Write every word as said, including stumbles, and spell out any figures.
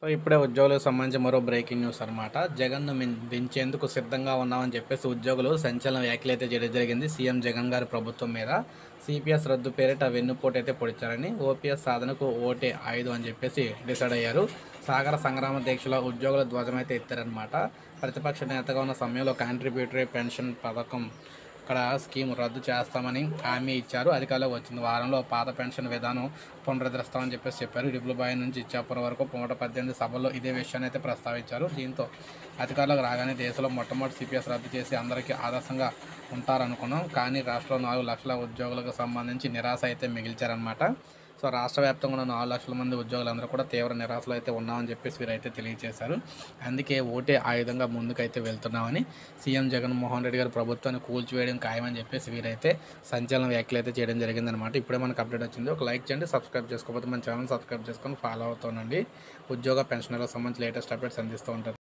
So ఇప్పుడే ఉద్యోగులకు సంబంధించి మరో బ్రేకింగ్ న్యూస్ అనమాట. జగన్‌ను మిన్ దించేందుకు సిద్ధంగా ఉన్నామని చెప్పేసి ఉద్యోగులు సంచలన వ్యాఖ్యలైతే చేయడం జరిగింది. సీఎం జగన్ గారి ప్రభుత్వం మీద సీపీఎస్ రద్దు పేరిట వెన్నుపోటైతే పొడిచారని, ఓపీఎస్ సాధనకు ఓటే ఆయుధం అని చెప్పేసి డిసైడ్ అయ్యారు. సాగర సంగ్రామ దీక్షలో ఉద్యోగుల ధ్వజమైతే ఎత్తారనమాట. ప్రతిపక్ష నేతగా ఉన్న సమయంలో కాంట్రిబ్యూటరీ పెన్షన్ పథకం ఇక్కడ స్కీమ్ రద్దు చేస్తామని హామీ ఇచ్చారు. అధికారంలోకి వచ్చింది వారంలో పాత పెన్షన్ విధానం పునరుద్ధరిస్తామని చెప్పేసి చెప్పారు. ఇడుపులబాయి నుంచి ఇచ్చాపురం వరకు నూట పద్దెనిమిది సభల్లో ఇదే విషయాన్ని అయితే ప్రస్తావించారు. దీంతో అధికారంలోకి రాగానే దేశంలో మొట్టమొదటి సిపిఎస్ రద్దు చేసి అందరికీ ఆదర్శంగా ఉంటారనుకున్నాం. కానీ రాష్ట్రంలో నాలుగు లక్షల ఉద్యోగులకు సంబంధించి నిరాశ అయితే మిగిల్చారనమాట. సో రాష్ట్ర వ్యాప్తంగా ఉన్న నాలుగు లక్షల మంది ఉద్యోగులందరూ కూడా తీవ్ర నిరాశలో అయితే ఉన్నామని చెప్పేసి వీరైతే తెలియజేశారు. అందుకే ఓటే ఆయుధంగా ముందుకైతే వెళ్తున్నామని, సీఎం జగన్మోహన్ రెడ్డి గారి ప్రభుత్వాన్ని కూల్చివేయడం ఖాయమని చెప్పేసి వీరైతే సంచలన వ్యాఖ్యలు అయితే చేయడం జరిగిందనమాట. ఇప్పుడే మనకు అప్డేట్ వచ్చింది. ఒక లైక్ చేయండి, సబ్స్క్రైబ్ చేసుకోకపోతే మన ఛానల్ సబ్స్క్రైబ్ చేసుకొని ఫాలో అవుతానండి. ఉద్యోగ పెన్షనర్లకు సంబంధించి లేటెస్ట్ అప్డేట్స్ అందిస్తూ ఉంటారు.